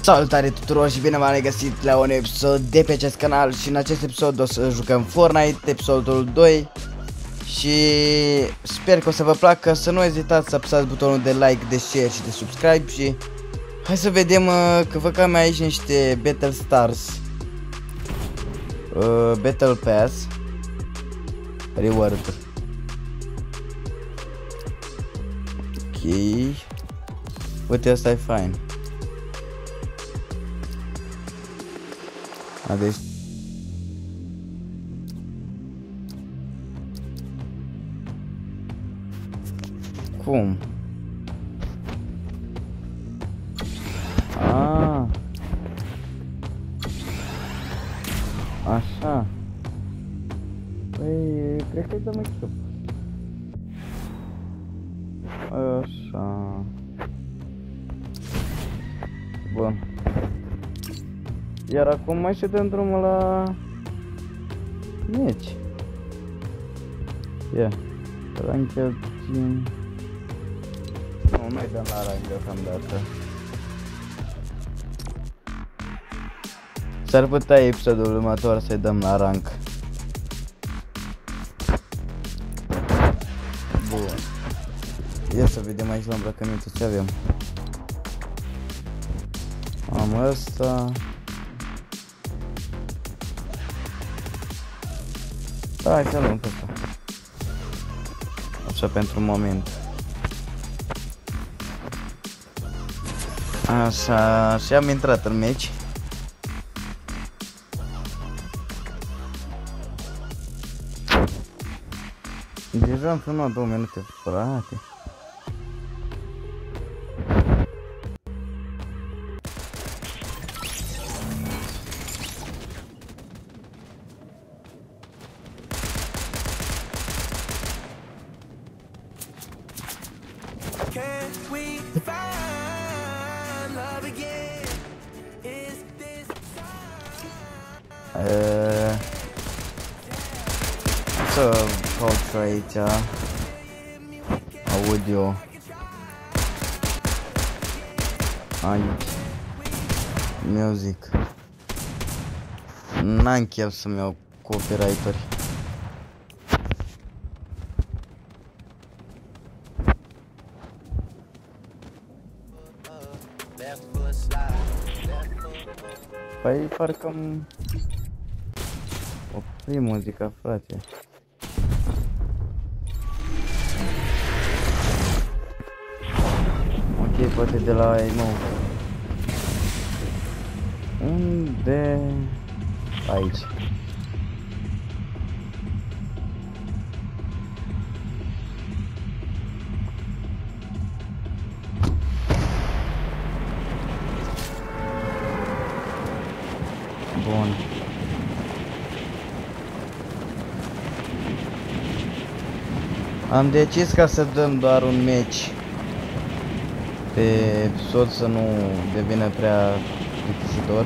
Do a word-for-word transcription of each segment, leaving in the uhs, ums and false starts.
Salutare tuturor și bine v-am regăsit la un episod de pe acest canal. Și în acest episod o să jucăm Fortnite, episodul doi. Și sper că o să vă placă. Să nu ezitați să apăsați butonul de like, de share și de subscribe. Și hai să vedem uh, că vă cam aici niște Battle Stars, uh, Battle Pass Reward. Ok. Uite, asta e fain. A, deci... Cum? Ah. Așa. Păi, cred că-i dăm echip. Așa. Bun. Iar acum mai și dăm drumul la meci. Ia. Ranked team. Nu, mai dăm la rank deocamdată. S-ar putea episodul următor să-i dăm la rank. Bun. Ia să vedem aici la îmbrăcăminte ce avem. Am ăsta. Da, hai să luăm pe asta. Așa pentru moment. Așa, și am intrat în meci. Deja am filmat două minute, frate. Uh, să caut aici audio aici music. N-am chef să-mi iau copyright-uri. Păi parcă-mi opri muzica, frate. Ok, poate de la emote. Unde? Aici. Bun. Am decis ca să dăm doar un match pe episod, să nu devină prea plictisitor.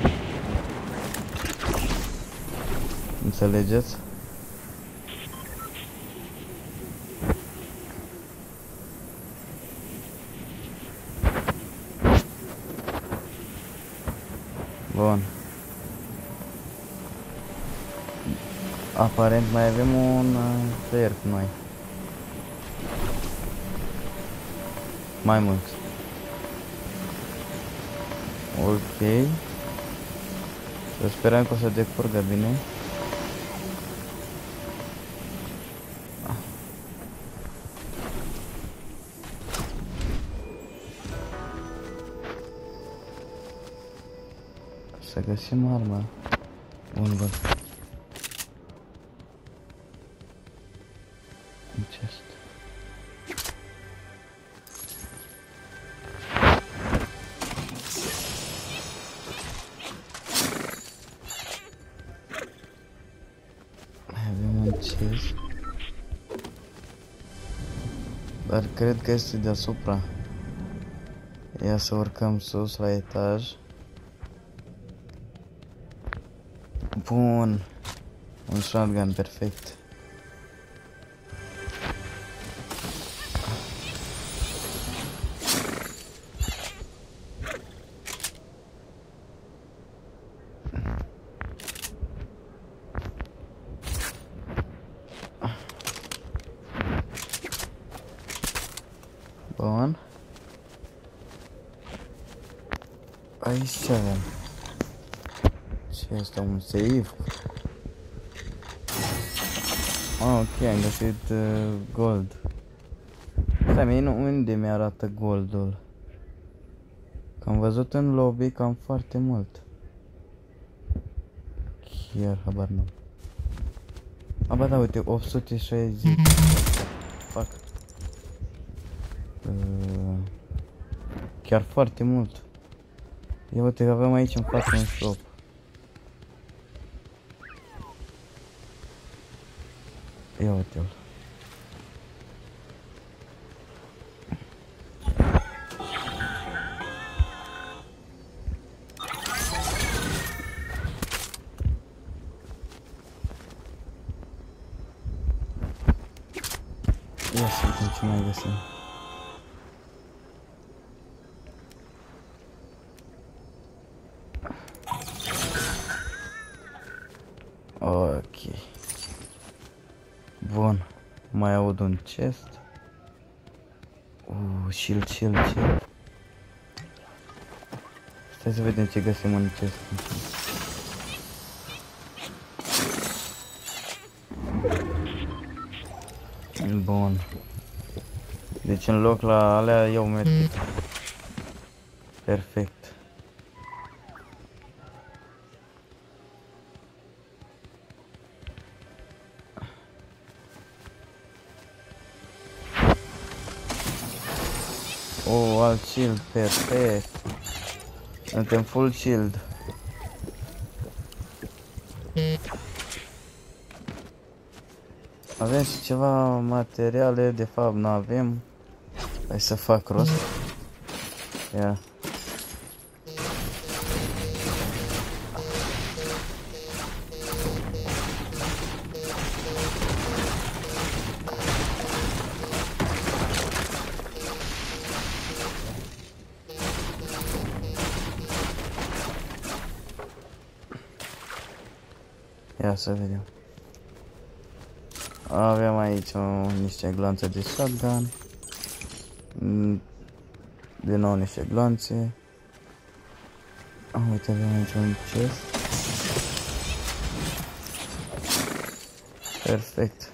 Înțelegeți? Bun. Aparent mai avem un player cu noi. Mai mult. Ok. Să sperăm că o să decurgă bine. Să găsim arma. Bun, bun. Chest. Avem un chest. Dar cred că este deasupra. Ia să urcăm sus la etaj. Bun. Un shotgun perfect. Aici ce avem? Ce este un save? Ah, ok, am găsit uh, gold. Stai, mie nu, unde mi-arată goldul? Că am văzut în lobby cam foarte mult. Chiar habar nu. Aba da, uite, opt sute șaizeci. Fac. Uh, chiar foarte mult. Ia uite că avem aici în față un shop. Ia uite-l. Ia să vedem ce mai găsim. Ok. Bun. Mai aud un chest. Uh, shield, shield, shield. Stai să vedem ce găsim în chest. Bun. Deci în loc la alea iau medkit. Perfect. Oh, alt shield, perfect. Suntem full shield. Avem și ceva materiale, de fapt nu avem. Hai să fac rost. Ia. Ia să vedem. Avem aici o, niște glanțe de shotgun. Din nou niște glanțe. Ah, uite, avem aici un chest. Perfect.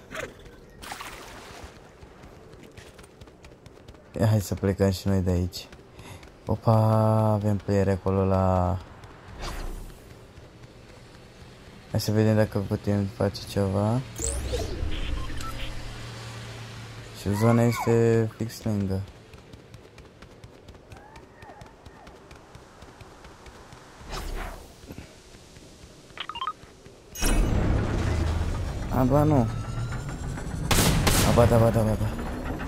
Ia, hai să plecăm și noi de aici. Opa, avem player acolo la... Hai să vedem dacă putem face ceva. Și zona este fix lângă. Aba nu. Aba da, ba da, ba da.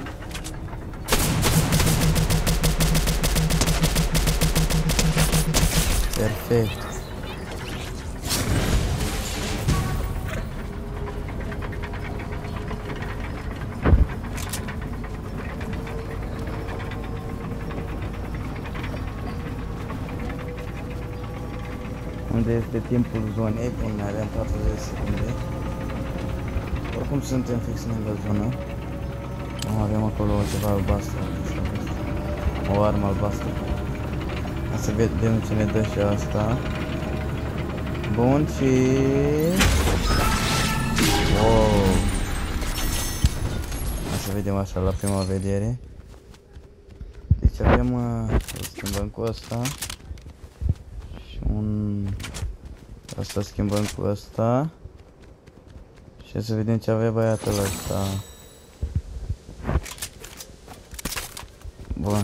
Perfect. Unde este timpul zonei? Bun, avem patruzeci de secunde. Oricum suntem fix lângă zonă. Avem acolo ceva albastru. O armă albastră. Hai să vedem ce ne dă și asta. Bun, și... Wow! Hai să vedem așa la prima vedere. Deci avem... Să schimbăm cu asta. Și un... Asta schimbăm cu asta. Și să vedem ce avea băiatul ăsta. Bun.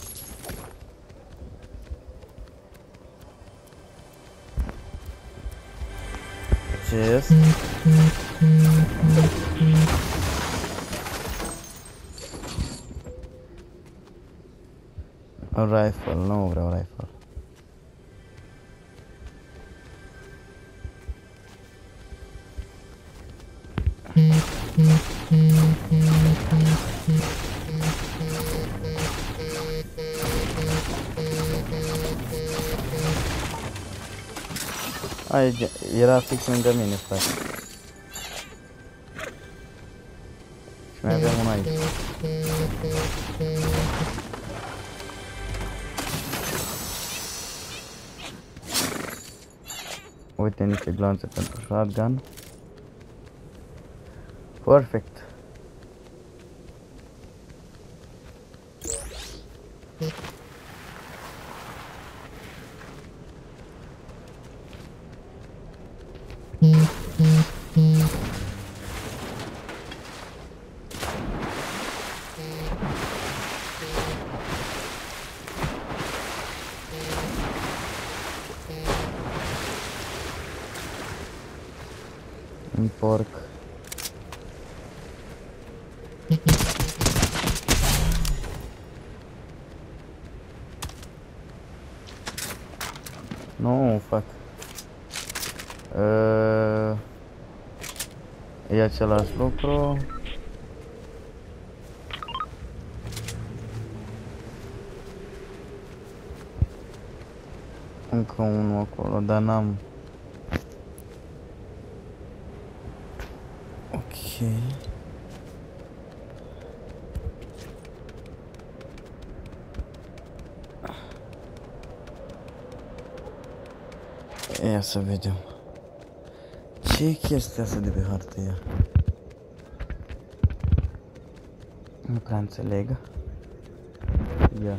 Chest. Rifle, nu vreau rifle. Aici, era fix lângă mine, frate. Și mai aveam unul aici. Uite niște glanțe pentru shotgun. Perfect. Un porc. Nu, fac. Uh, e același lucru. Încă unul acolo, dar n-am. Ok. Ia să vedem. Ce e chestia asta de pe hartă ea? Nu prea înțeleg. Ia.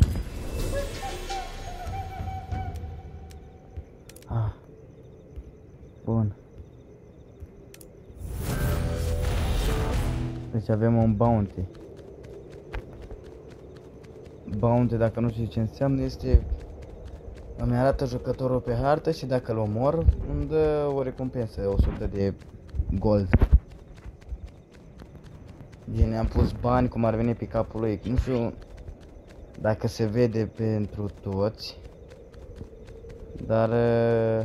Ah. Bun. Deci avem un bounty. Bounty, dacă nu știu ce înseamnă, este... Îmi arată jucătorul pe hartă și dacă îl omor, îmi dă o recompensă, o sută de gold. Bine, am pus bani cum ar veni pe capul lui. Nu știu dacă se vede pentru toți, dar uh,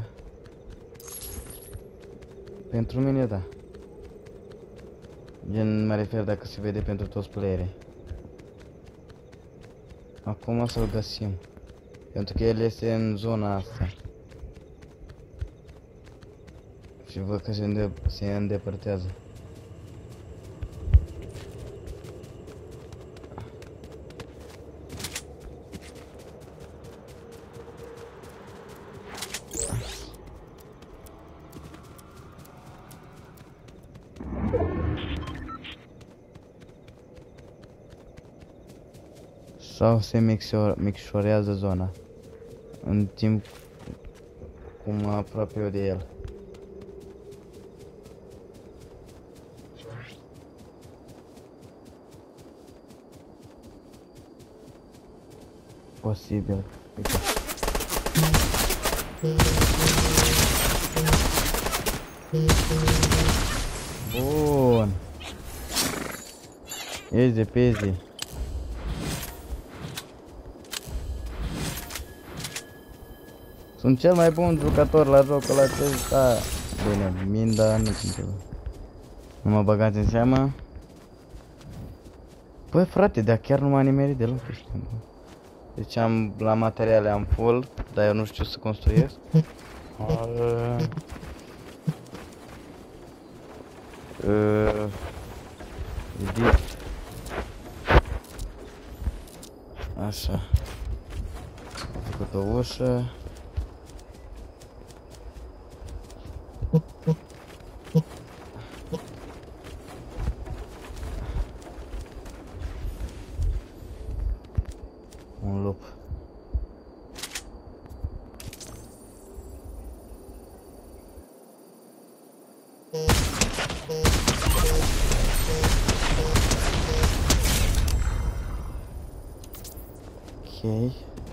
pentru mine da. Gen, mă refer dacă se vede pentru toți playerii. Acum o să-l găsim. Pentru că el este în zona asta. Și văd că se, îndep se îndepărtează. Sau se mixor micșorează zona în timp cum mă aproape eu de el. Posibil. Uite. Bun. Easy peasy. Sunt cel mai bun jucător la jocul acesta. Bine, minda nu sunt ceva. Nu mă băgați în seamă. Băi frate, dar chiar nu m-a nimerit deloc. Deci am, la materiale am full, dar eu nu știu să construiesc. Uh, uh, edit. Așa. Am făcut o ușă. Un lup. Ok.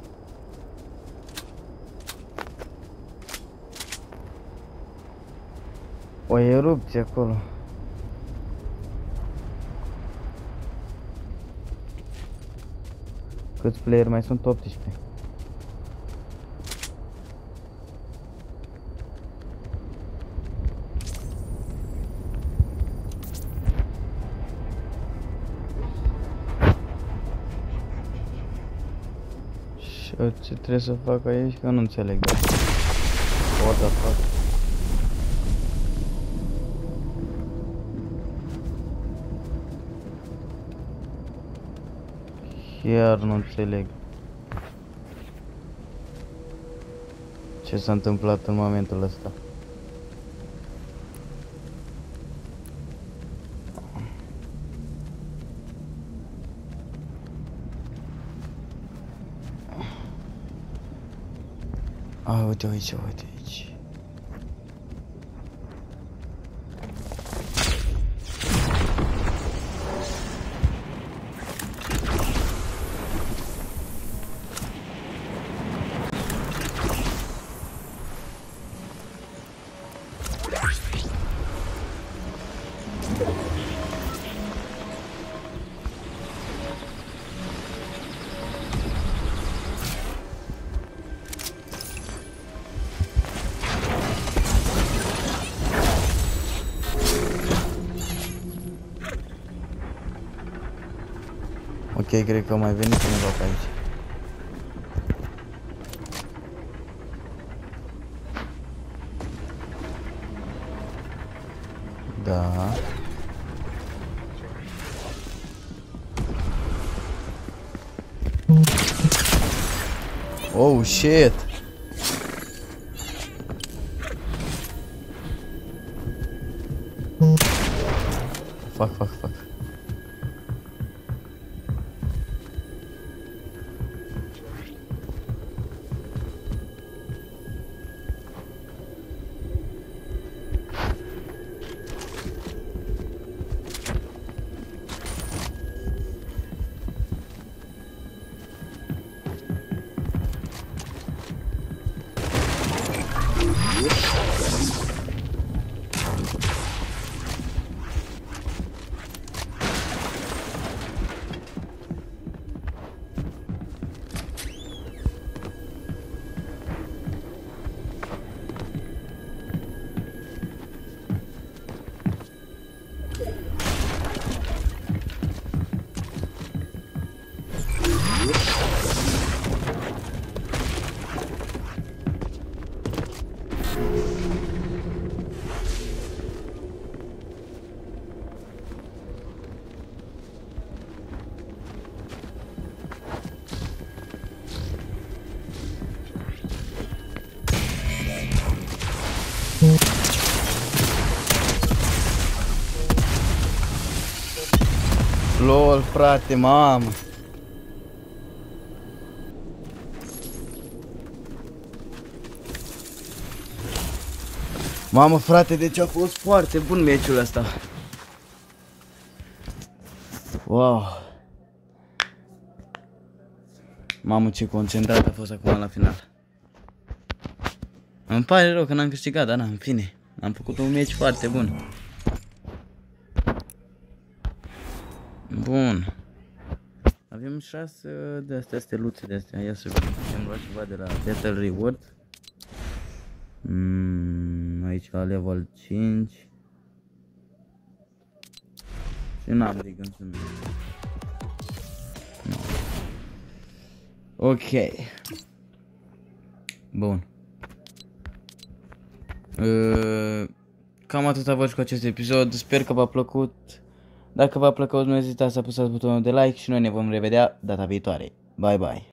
O erupție acolo. Câți player mai sunt? optsprezece. Și ce trebuie să fac aici? Că nu înțeleg. What the fuck? Chiar nu înțeleg. ce s-a întâmplat în momentul ăsta. Ah, uite, uite, uite aici. Ok, cred că mai venit cineva pe aici. Da. Oh shit. Fuck, fuck, fuck. LOL, frate, mamă. Mamă, frate, deci a fost foarte bun meciul ăsta. Wow. Mamă, ce concentrat a fost acum la final. Îmi pare rău că n-am câștigat, dar na, în fine. Am făcut un meci foarte bun. Bun. Avem șase de astea, steluțe de astea. Ia să vedem, am luat ceva de la Battle Reward. Mm, aici la level cinci. Și n-am de gând să merg. No. Ok. Bun. Uh, cam atât a fost cu acest episod. Sper că v-a plăcut. Dacă v-a plăcut, nu ezitați să apăsați butonul de like și noi ne vom revedea data viitoare. Bye bye.